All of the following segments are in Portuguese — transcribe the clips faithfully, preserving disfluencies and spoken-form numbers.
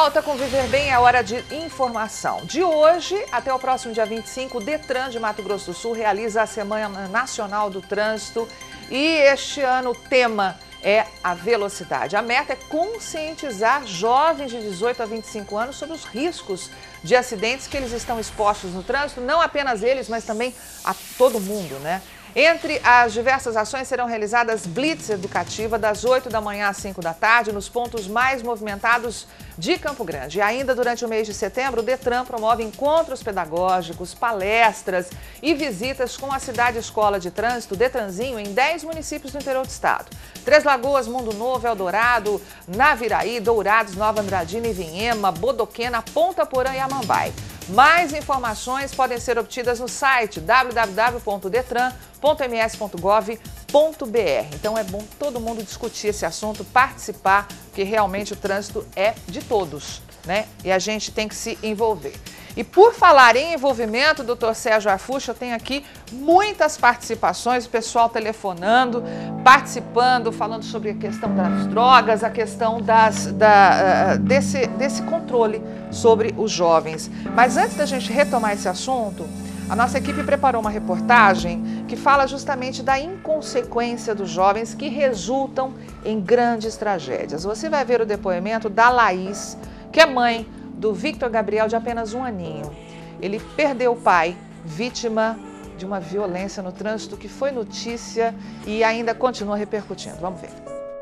volta com Viver Bem, é hora de informação. De hoje até o próximo dia vinte e cinco, o Detran de Mato Grosso do Sul realiza a Semana Nacional do Trânsito e este ano o tema é a velocidade. A meta é conscientizar jovens de dezoito a vinte e cinco anos sobre os riscos de acidentes que eles estão expostos no trânsito, não apenas eles, mas também a todo mundo, né? Entre as diversas ações serão realizadas blitz educativa das oito da manhã às cinco da tarde nos pontos mais movimentados de Campo Grande. E ainda durante o mês de setembro, o Detran promove encontros pedagógicos, palestras e visitas com a cidade escola de trânsito Detranzinho em dez municípios do interior do estado. Três Lagoas, Mundo Novo, Eldorado, Naviraí, Dourados, Nova Andradina, Ivinhema, Bodoquena, Ponta Porã e Amambai. Mais informações podem ser obtidas no site w w w ponto detran ponto m s ponto gov ponto b r. Então é bom todo mundo discutir esse assunto, participar, porque realmente o trânsito é de todos, né? E a gente tem que se envolver. E por falar em envolvimento, doutor Sérgio Arfucci, eu tenho aqui muitas participações, o pessoal telefonando, participando, falando sobre a questão das drogas, a questão das, da, uh, desse, desse controle sobre os jovens. Mas antes da gente retomar esse assunto, a nossa equipe preparou uma reportagem que fala justamente da inconsequência dos jovens que resultam em grandes tragédias. Você vai ver o depoimento da Laís, que é mãe do Victor Gabriel, de apenas um aninho. Ele perdeu o pai, vítima de uma violência no trânsito que foi notícia e ainda continua repercutindo. Vamos ver.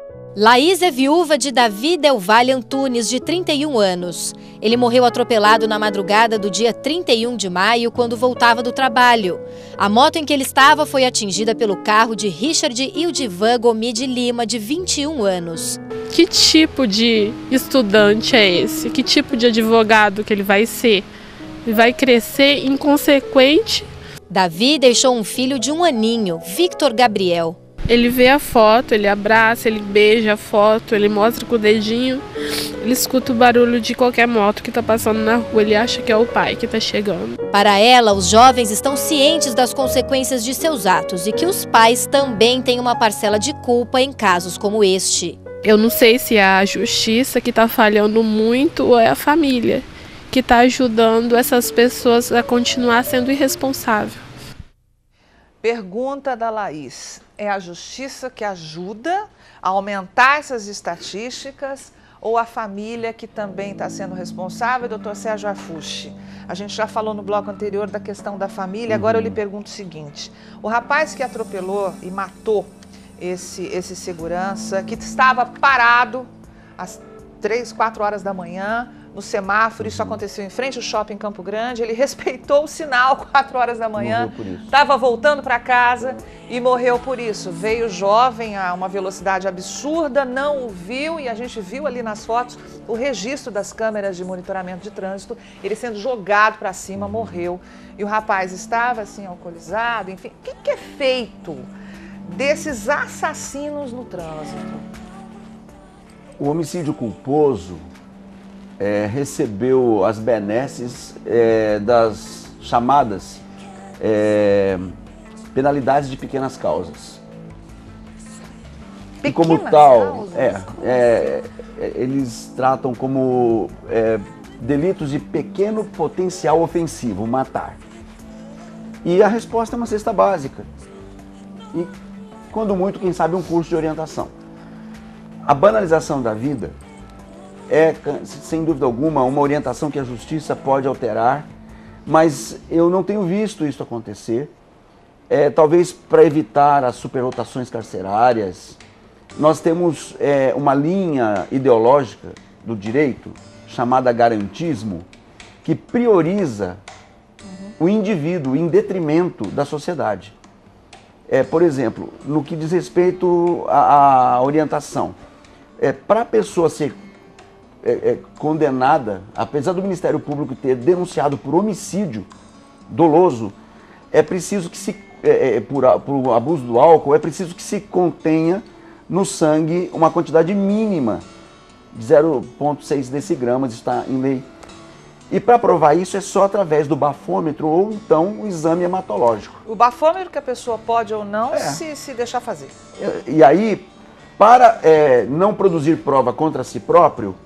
Laís é viúva de Davi Del Valle Antunes, de trinta e um anos. Ele morreu atropelado na madrugada do dia trinta e um de maio, quando voltava do trabalho. A moto em que ele estava foi atingida pelo carro de Richard Ildivan Gomide Lima, de vinte e um anos. Que tipo de estudante é esse? Que tipo de advogado que ele vai ser? Ele vai crescer inconsequente. Davi deixou um filho de um aninho, Victor Gabriel. Ele vê a foto, ele abraça, ele beija a foto, ele mostra com o dedinho, ele escuta o barulho de qualquer moto que está passando na rua, ele acha que é o pai que está chegando. Para ela, os jovens estão cientes das consequências de seus atos e que os pais também têm uma parcela de culpa em casos como este. Eu não sei se é a justiça que está falhando muito ou é a família que está ajudando essas pessoas a continuar sendo irresponsável. Pergunta da Laís: é a justiça que ajuda a aumentar essas estatísticas ou a família que também está sendo responsável? Doutor Sérgio Arfucci, a gente já falou no bloco anterior da questão da família, agora eu lhe pergunto o seguinte: o rapaz que atropelou e matou esse, esse segurança, que estava parado às três, quatro horas da manhã, no semáforo, isso aconteceu em frente ao shopping Campo Grande, ele respeitou o sinal, quatro horas da manhã, estava voltando para casa e morreu por isso. Veio jovem a uma velocidade absurda, não o viu e a gente viu ali nas fotos o registro das câmeras de monitoramento de trânsito, ele sendo jogado para cima, morreu. E o rapaz estava assim alcoolizado, enfim. O que, que é feito desses assassinos no trânsito? O homicídio culposo É, recebeu as benesses é, das chamadas é, penalidades de pequenas causas. Pequenas e como tal, causas? É, é, é, eles tratam como é, delitos de pequeno potencial ofensivo, matar. E a resposta é uma cesta básica. E, quando muito, quem sabe, um curso de orientação. A banalização da vida é, sem dúvida alguma, uma orientação que a justiça pode alterar, mas eu não tenho visto isso acontecer. É, talvez para evitar as superlotações carcerárias, nós temos é, uma linha ideológica do direito, chamada garantismo, que prioriza uhum. o indivíduo em detrimento da sociedade. É, por exemplo, no que diz respeito à, à orientação, é, para a pessoa ser É, é, condenada, apesar do Ministério Público ter denunciado por homicídio doloso, é preciso que se, é, é, por, por abuso do álcool, é preciso que se contenha no sangue uma quantidade mínima de zero vírgula seis decigramas, está em lei. E para provar isso é só através do bafômetro ou então o exame hematológico. O bafômetro que a pessoa pode ou não é. se, se deixar fazer. E, e aí, para é, não produzir prova contra si próprio,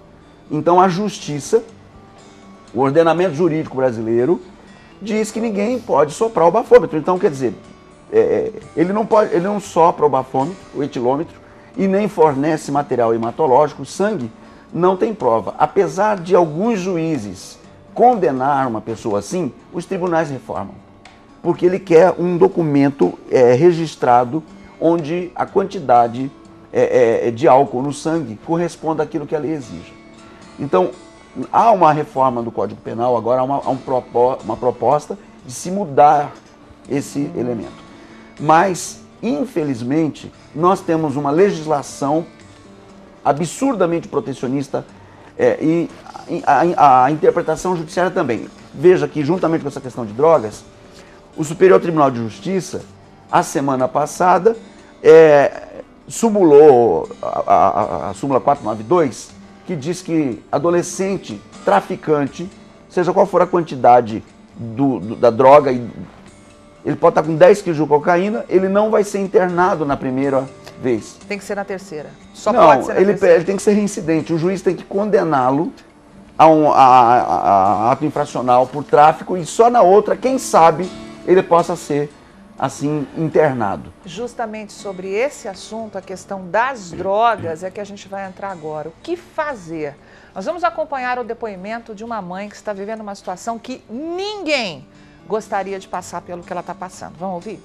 Então a justiça, o ordenamento jurídico brasileiro, diz que ninguém pode soprar o bafômetro. Então, quer dizer, é, ele, não pode, ele não sopra o bafômetro, o etilômetro, e nem fornece material hematológico, sangue, não tem prova. Apesar de alguns juízes condenar uma pessoa assim, os tribunais reformam. Porque ele quer um documento é, registrado onde a quantidade é, é, de álcool no sangue corresponda àquilo que a lei exige. Então, há uma reforma do Código Penal, agora há uma, há um propó, uma proposta de se mudar esse elemento. Mas, infelizmente, nós temos uma legislação absurdamente protecionista é, e a, a, a interpretação judiciária também. Veja que, juntamente com essa questão de drogas, o Superior Tribunal de Justiça, a semana passada, é, sumulou a, a, a súmula quatrocentos e noventa e dois, que diz que adolescente traficante, seja qual for a quantidade do, do, da droga, ele pode estar com dez quilos de cocaína, ele não vai ser internado na primeira vez. Tem que ser na terceira. Só não, pode ser na ele, terceira. ele tem que ser reincidente. O juiz tem que condená-lo a, um, a, a, a ato infracional por tráfico e só na outra, quem sabe, ele possa ser assim internado. Justamente sobre esse assunto, a questão das drogas, é que a gente vai entrar agora. O que fazer? Nós vamos acompanhar o depoimento de uma mãe que está vivendo uma situação que ninguém gostaria de passar pelo que ela está passando. Vamos ouvir?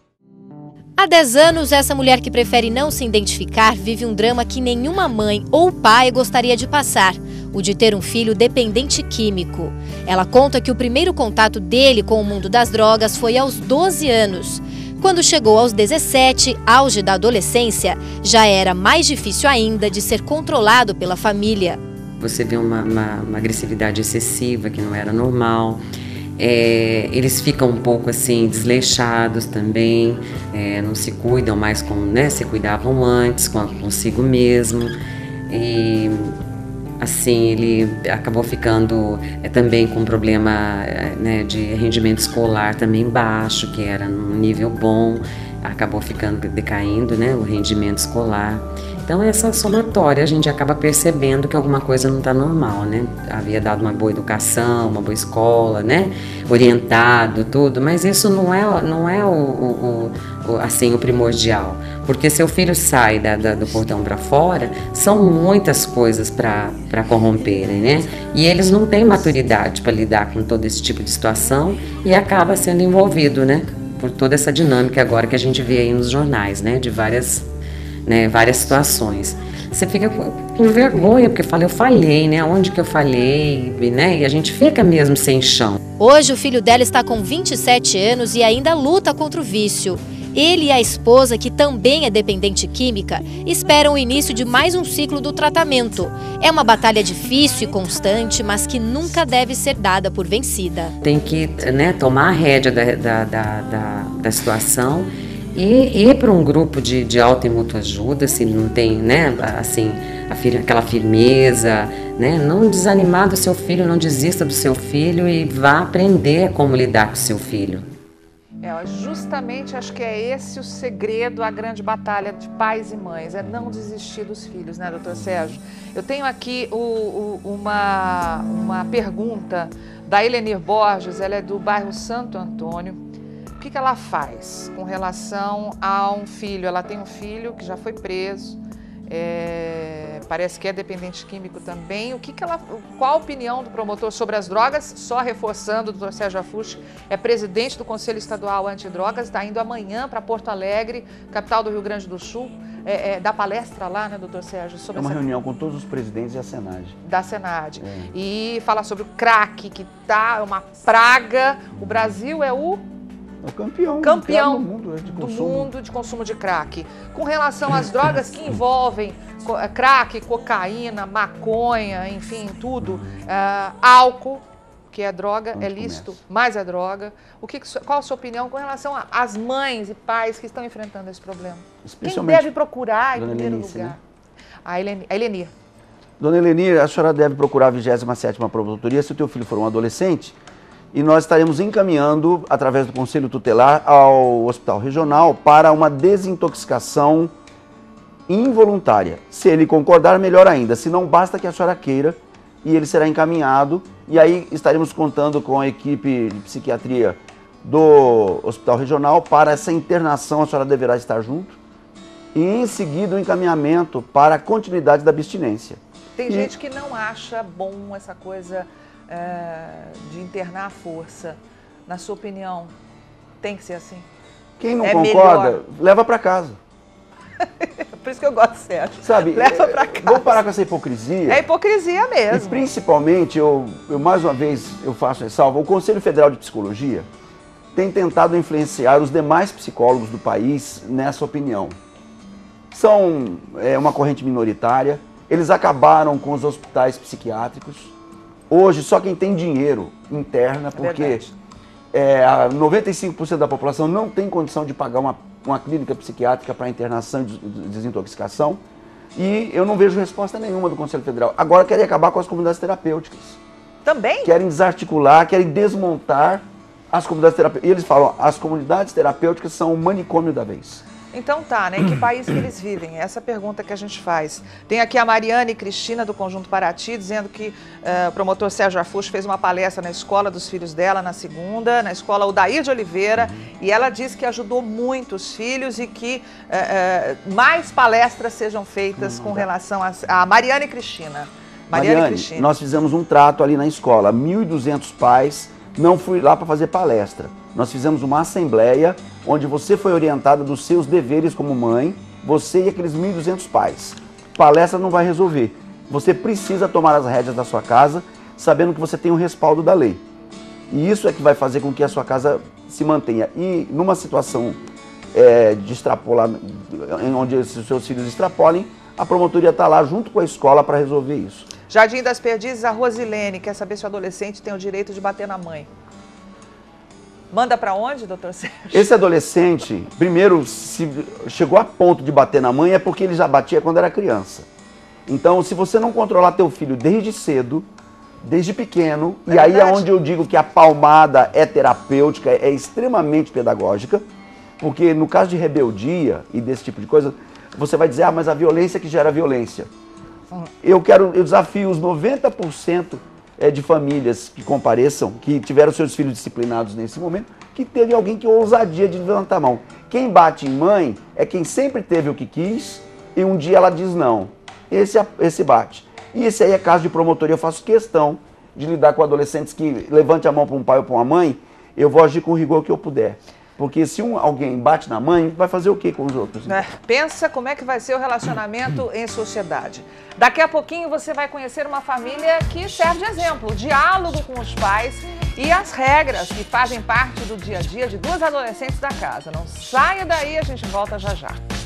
Há dez anos, essa mulher que prefere não se identificar vive um drama que nenhuma mãe ou pai gostaria de passar, o de ter um filho dependente químico. Ela conta que o primeiro contato dele com o mundo das drogas foi aos doze anos. Quando chegou aos dezessete, auge da adolescência, já era mais difícil ainda de ser controlado pela família. Você vê uma, uma, uma agressividade excessiva que não era normal. É, eles ficam um pouco assim desleixados também, é, não se cuidam mais como, né, se cuidavam antes, com, consigo mesmo. E assim, ele acabou ficando é, também com problema é, né, de rendimento escolar também baixo, que era num nível bom, acabou ficando decaindo, né, o rendimento escolar. Então essa somatória a gente acaba percebendo que alguma coisa não está normal, né? Havia dado uma boa educação, uma boa escola, né? Orientado, tudo, mas isso não é, não é o, o, o, assim, o primordial. Porque seu filho sai da, da, do portão para fora, são muitas coisas para corromperem, né? E eles não têm maturidade para lidar com todo esse tipo de situação e acaba sendo envolvido, né? Por toda essa dinâmica agora que a gente vê aí nos jornais, né? De várias... Né, várias situações. Você fica com, com vergonha, porque fala, eu falhei, né? Onde que eu falhei, né? E a gente fica mesmo sem chão. Hoje o filho dela está com vinte e sete anos e ainda luta contra o vício. Ele e a esposa, que também é dependente química, esperam o início de mais um ciclo do tratamento. É uma batalha difícil e constante, mas que nunca deve ser dada por vencida. Tem que, né, tomar a rédea da, da, da, da, da situação e ir para um grupo de, de auto e mútua ajuda, se não tem, né, assim, a, aquela firmeza, né, não desanimar do seu filho, não desista do seu filho e vá aprender como lidar com o seu filho. É, justamente acho que é esse o segredo, a grande batalha de pais e mães, é não desistir dos filhos, né, doutor Sérgio? Eu tenho aqui o, o, uma, uma pergunta da Elenir Borges, ela é do bairro Santo Antônio. O que, que ela faz com relação a um filho? Ela tem um filho que já foi preso, é, parece que é dependente químico também. O que que ela, qual a opinião do promotor sobre as drogas? Só reforçando, o doutor Sérgio Afucci é presidente do Conselho Estadual Antidrogas, está indo amanhã para Porto Alegre, capital do Rio Grande do Sul, é, é, dar palestra lá, né, doutor Sérgio? Sobre é uma essa... reunião com todos os presidentes da Senad. Da Senad. É. E falar sobre o crack, que tá é uma praga. O Brasil é o... É o campeão, campeão do mundo de consumo. do mundo de consumo de crack. Com relação às drogas que envolvem crack, cocaína, maconha, enfim, tudo, uh, álcool, que é droga, Onde é lícito, começa? Mas é droga. O que, qual a sua opinião com relação às mães e pais que estão enfrentando esse problema? Quem deve procurar em primeiro Helenice, lugar? Né? A Elenir. A Elenir. Dona Elenir, a senhora deve procurar a vigésima sétima Promotoria se o teu filho for um adolescente. E nós estaremos encaminhando, através do Conselho Tutelar, ao Hospital Regional para uma desintoxicação involuntária. Se ele concordar, melhor ainda. Se não, basta que a senhora queira e ele será encaminhado, e aí estaremos contando com a equipe de psiquiatria do Hospital Regional para essa internação. A senhora deverá estar junto, e em seguida o encaminhamento para a continuidade da abstinência. Tem e... gente que não acha bom essa coisa é, de internar à força. Na sua opinião, tem que ser assim? Quem não é concorda, melhor. leva para casa. Por isso que eu gosto de Sérgio. Sabe, leva para casa. Vamos parar com essa hipocrisia. É hipocrisia mesmo. E principalmente, eu, eu mais uma vez eu faço ressalva, o Conselho Federal de Psicologia tem tentado influenciar os demais psicólogos do país nessa opinião. São é, uma corrente minoritária, eles acabaram com os hospitais psiquiátricos. Hoje, só quem tem dinheiro interna, porque é, noventa e cinco por cento da população não tem condição de pagar uma, uma clínica psiquiátrica para internação e desintoxicação. E eu não vejo resposta nenhuma do Conselho Federal. Agora querem acabar com as comunidades terapêuticas. Também? Querem desarticular, querem desmontar as comunidades terapêuticas. E eles falam, as comunidades terapêuticas são o manicômio da vez. Então tá, né? Em que país que eles vivem? Essa é a pergunta que a gente faz. Tem aqui a Mariane Cristina, do Conjunto Paraty, dizendo que uh, o promotor Sérgio Arfucho fez uma palestra na escola dos filhos dela na segunda, na escola Odair de Oliveira, uhum. e ela disse que ajudou muito os filhos e que uh, uh, mais palestras sejam feitas uhum. com relação a, a Mariane Cristina. Mariane, Mariane Cristina. Nós fizemos um trato ali na escola, mil e duzentos pais, não fui lá para fazer palestra. Nós fizemos uma assembleia onde você foi orientada dos seus deveres como mãe, você e aqueles mil e duzentos pais. Palestra não vai resolver. Você precisa tomar as rédeas da sua casa, sabendo que você tem o respaldo da lei. E isso é que vai fazer com que a sua casa se mantenha. E numa situação é, de extrapolar, onde os seus filhos extrapolem, a promotoria está lá junto com a escola para resolver isso. Jardim das Perdizes, a Rosilene quer saber se o adolescente tem o direito de bater na mãe. Manda para onde, doutor Sérgio? Esse adolescente, primeiro, se chegou a ponto de bater na mãe, é porque ele já batia quando era criança. Então, se você não controlar teu filho desde cedo, desde pequeno, é e aí é onde eu digo que a palmada é terapêutica, é extremamente pedagógica, porque no caso de rebeldia e desse tipo de coisa, você vai dizer, ah, mas a violência que gera violência. Eu quero, eu desafio os noventa por cento de famílias que compareçam, que tiveram seus filhos disciplinados nesse momento, que teve alguém que ousadia de levantar a mão. Quem bate em mãe é quem sempre teve o que quis e um dia ela diz não. Esse, esse bate. E esse aí é caso de promotoria. Eu faço questão de lidar com adolescentes que levante a mão para um pai ou para uma mãe, eu vou agir com o rigor que eu puder. Porque se um, alguém bate na mãe, vai fazer o que com os outros? Então? É, pensa como é que vai ser o relacionamento em sociedade. Daqui a pouquinho você vai conhecer uma família que serve de exemplo, o diálogo com os pais e as regras que fazem parte do dia a dia de duas adolescentes da casa. Não saia daí, a gente volta já já.